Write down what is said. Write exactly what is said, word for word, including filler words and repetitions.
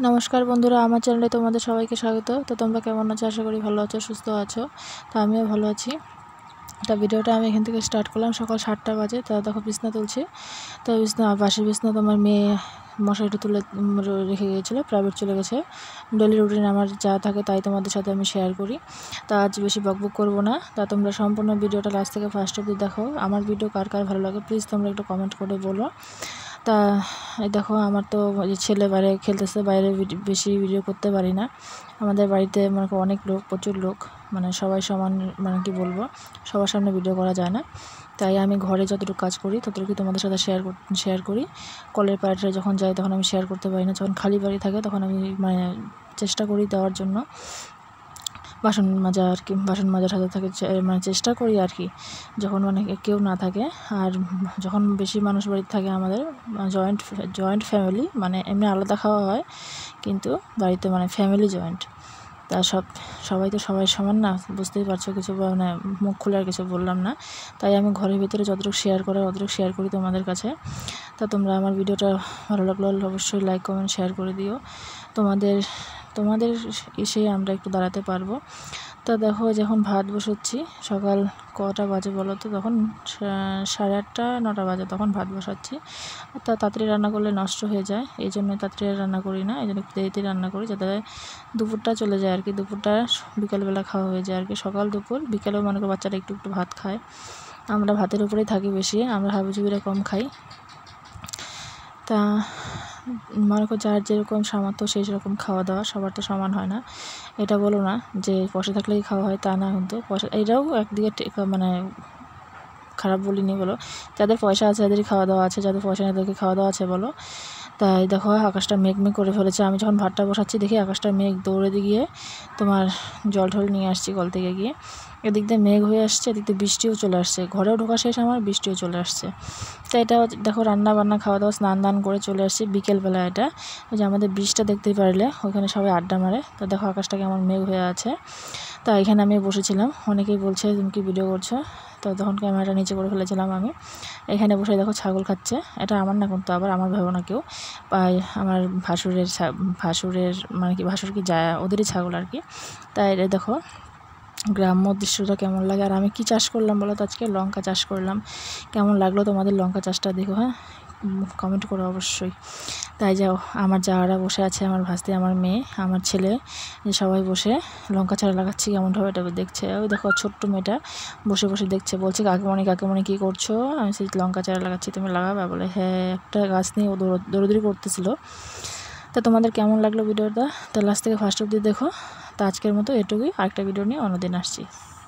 নমস্কার বন্ধুরা, আমার চ্যানেলে তোমাদের সবাইকে স্বাগত। তো তোমরা কেমন আছো? আশা করি ভালো আছো, সুস্থ আছো। তো আমিও ভালো আছি। তা ভিডিওটা আমি এখান থেকে স্টার্ট করলাম। সকাল সাতটা বাজে। তা দেখো বিছনা তুলছি। তো বিছনা বাসি বিছনা তোমার মেয়ে মশারিটা তুলে রেখে গিয়েছিলো, প্রাইভেট চলে গেছে। ডেলি রুটিন আমার যা থাকে তাই তোমাদের সাথে আমি শেয়ার করি। তা আজ বেশি বকবক করবো না। তা তোমরা সম্পূর্ণ ভিডিওটা লাস্ট থেকে ফার্স্ট অবধি দেখো। আমার ভিডিও কার কার ভালো লাগে প্লিজ তোমরা একটু কমেন্ট করে বলো। তা এই দেখো আমার তো ছেলে বাইরে খেলতেছে, বাইরে বেশি ভিডিও করতে পারি না। আমাদের বাড়িতে মনে করো অনেক লোক, প্রচুর লোক, মানে সবাই সমান, মানে কি বলবো, সবার সামনে ভিডিও করা যায় না। তাই আমি ঘরে যতটুকু কাজ করি ততটুকু তোমাদের সাথে শেয়ার শেয়ার করি। কলের পাড়ে যখন যাই তখন আমি শেয়ার করতে পারি না। যখন খালি বাড়ি থাকে তখন আমি মানে চেষ্টা করি দেওয়ার জন্য। বাসন মাজা আর কি, বাসন মাজার সাথে থাকে মানে চেষ্টা করি আর কি, যখন মানে কেউ না থাকে। আর যখন বেশি মানুষ বাড়িতে থাকে, আমাদের জয়েন্ট জয়েন্ট ফ্যামিলি, মানে এমনি আলাদা খাওয়া হয় কিন্তু বাড়িতে মানে ফ্যামিলি জয়েন্ট। তা সব সবাই তো সবাই সমান না, বুঝতেই পারছো। কিছু মানে মুখ খুলে আর কিছু বললাম না। তাই আমি ঘরের ভিতরে যতটুকু শেয়ার করার অতটুকু শেয়ার করি তোমাদের কাছে। তা তোমরা আমার ভিডিওটা ভালো লাগলে অবশ্যই লাইক কমেন্ট শেয়ার করে দিও। তোমাদের তোমাদের এসে আমরা একটু দাঁড়াতে পারবো। তো দেখো যখন ভাত বসাচ্ছি, সকাল কটা বাজে বলো তো, তখন সাড়ে আটটা নটা বাজে, তখন ভাত বসাচ্ছি। তা তাড়াতাড়ি রান্না করলে নষ্ট হয়ে যায়, এই জন্য তাড়াতাড়ি রান্না করি না, এই জন্য একটু দেরিতে রান্না করি যাতে দুপুরটা চলে যায় আর কি। দুপুরটা বিকালবেলা খাওয়া হয়ে যায় আর কি। সকাল দুপুর বিকালেও মনে করো বাচ্চারা একটু একটু ভাত খায়। আমরা ভাতের উপরেই থাকি বেশি, আমরা হাবিজুবিরা কম খাই। তা মনে করো যার যেরকম সামর্থ্য সেই সেরকম খাওয়া দাওয়া, সবার তো সমান হয় না। এটা বলো না যে পয়সা থাকলেই খাওয়া হয়, তা না। কিন্তু পয়সা এটাও একদিকে মানে খারাপ বলিনি বলো, যাদের পয়সা আছে তাদেরই খাওয়া দাওয়া আছে, যাদের পয়সা নেই তাদেরকে খাওয়া দাওয়া আছে বলো। তাই দেখো আকাশটা মেঘ মেঘ করে ফেলেছে। আমি যখন ভাতটা বসাচ্ছি দেখি আকাশটা মেঘ, দৌড়ে গিয়ে তোমার জল ঠল নিয়ে আসছি কল থেকে গিয়ে। এদিক দিয়ে মেঘ হয়ে আসছে, এদিক দিয়ে বৃষ্টিও চলে আসছে। ঘরেও ঢোকা শেষ আমার, বৃষ্টিও চলে আসছে। তো এটা দেখো রান্না বান্না খাওয়া দাওয়া স্নান দান করে চলে আসছি বিকেলবেলা। এটা ওই যে আমাদের বৃষ্টিটা দেখতেই পারলে, ওইখানে সবাই আড্ডা মারে। তো দেখো আকাশটা কেমন মেঘ হয়ে আছে। তা এখানে আমি বসেছিলাম, অনেকেই বলছে তুমি কি ভিডিও করছো। তো তখন ক্যামেরাটা নিচে করে ফেলেছিলাম আমি। এখানে বসে দেখো ছাগল খাচ্ছে। এটা আমার না, কিন্তু আবার আমার ভেবো না কেউ, আমার ভাসুরের ভাসুরের মানে কি ভাসুর কি যায়, ওদেরই ছাগল আর কি। তাই দেখো গ্রাম্য দৃশ্যটা কেমন লাগে। আর আমি কি চাষ করলাম বলো তো, আজকে লঙ্কা চাষ করলাম। কেমন লাগলো তোমাদের লঙ্কা চাষটা দেখো, হ্যাঁ কমেন্ট করো অবশ্যই। তাই যাও আমার যাওয়ারা বসে আছে, আমার ভাস্তি, আমার মেয়ে, আমার ছেলে, সবাই বসে লঙ্কা চারা লাগাচ্ছি কেমনভাবে এটা দেখছে। ওই দেখো ছোট্ট মেয়েটা বসে বসে দেখছে, বলছে কাকিমণি কাকিমণি কী করছো। আমি সেই লঙ্কা চারা লাগাচ্ছি, তুমি লাগাবে বলে। হ্যাঁ, একটা গাছ নিয়ে ও দৌড়দৌড়ি করতেছিল। তা তোমাদের কেমন লাগলো ভিডিওটা, তা লাস্ট থেকে ফার্স্ট অবধি দেখো। তা আজকের মতো এটুকুই, আরেকটা ভিডিও নিয়ে অন্যদিন আসছি।